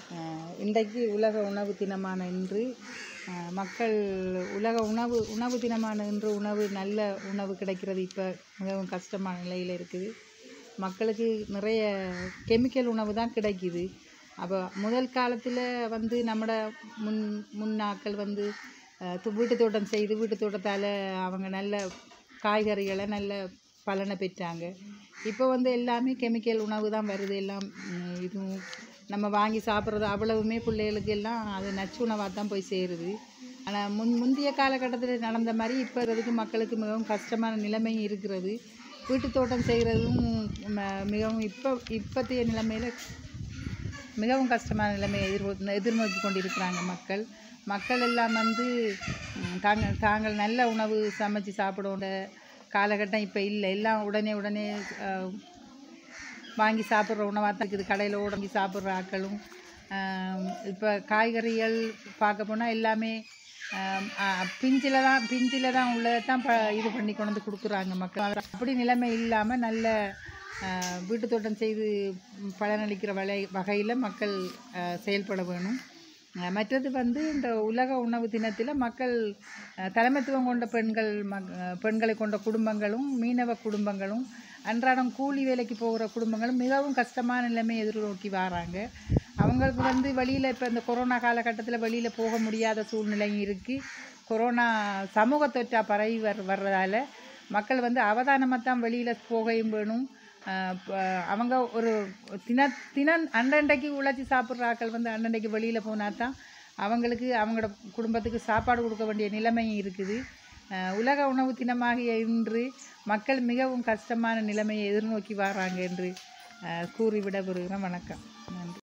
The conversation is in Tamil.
இன்றைக்கு உலக உணவு தினமான இன்று மக்கள் உலக உணவு தினமான இன்று நல்ல உணவு கிடைக்கிறது இப்போ மிகவும் கஷ்டமான நிலையில் இருக்குது. மக்களுக்கு நிறைய கெமிக்கல் உணவு தான் கிடைக்கிது. அப்போ முதல் காலத்தில் நம்மட முன்னாக்கள் வீட்டு தோட்டம் செய்து வீட்டு தோட்டத்தால் அவங்க நல்ல காய்கறிகளை நல்ல பலனை பெற்றாங்க. இப்போ எல்லாமே கெமிக்கல் உணவு தான் வருது. எல்லாம் இதுவும் நம்ம வாங்கி சாப்பிட்றது அவ்வளவுமே பிள்ளைகளுக்கு எல்லாம் அது நச்சு உணவாக தான் போய் சேருது. ஆனால் முந்தைய காலகட்டத்தில் நடந்த மாதிரி இப்போ இருக்கிறதுக்கு மக்களுக்கு மிகவும் கஷ்டமான நிலைமையும் இருக்கிறது. வீட்டு தோட்டம் செய்கிறதும் மிகவும் இப்போத்தைய நிலைமையில் மிகவும் கஷ்டமான நிலைமையை எதிர்நோக்கி கொண்டிருக்கிறாங்க மக்கள் எல்லாம் தாங்கள் நல்ல உணவு சமைச்சு சாப்பிடோட காலகட்டம் இப்போ இல்லை. எல்லாம் உடனே வாங்கி சாப்பிட்ற உணவாக தான் இருக்குது. கடையில் வாங்கி சாப்பிட்ற ஆட்களும் இப்போ காய்கறிகள் பார்க்க போனால் எல்லாமே பிஞ்சில் தான் உள்ளதை தான் இது பண்ணி கொண்டு வந்து கொடுக்குறாங்க மக்கள். அப்படி நிலைமை இல்லாமல் நல்ல வீட்டு தோட்டம் செய்து பலனளிக்கிற வகையில் மக்கள் செயல்பட வேணும். மற்றது இந்த உலக உணவு தினத்தில் மக்கள் தலைமைத்துவம் கொண்ட பெண்களை கொண்ட குடும்பங்களும் மீனவ குடும்பங்களும் அன்றாடம் கூலி வேலைக்கு போகிற குடும்பங்களும் மிகவும் கஷ்டமான நிலைமை எதிர்நோக்கி வராங்க. அவங்களுக்கு வெளியில் இப்போ இந்த கொரோனா காலகட்டத்தில் வெளியில் போக முடியாத சூழ்நிலையும் இருக்குது. கொரோனா சமூக தொற்றா பரவி வர்றதால மக்கள் அவதானமாக தான் வெளியில் போகையும் வேணும். அவங்க ஒரு அண்டண்டைக்கு உழைச்சி சாப்பிட்ற ஆக்கள் அண்டண்டைக்கு வெளியில் போனால் தான் அவங்களுக்கு அவங்களோட குடும்பத்துக்கு சாப்பாடு கொடுக்க வேண்டிய நிலைமையும் இருக்குது. உலக உணவு தினமாகிய இன்று மக்கள் மிகவும் கஷ்டமான நிலைமையை எதிர்நோக்கி வராங்க என்று கூறி விடைபெறுகிறேன். வணக்கம். நன்றி.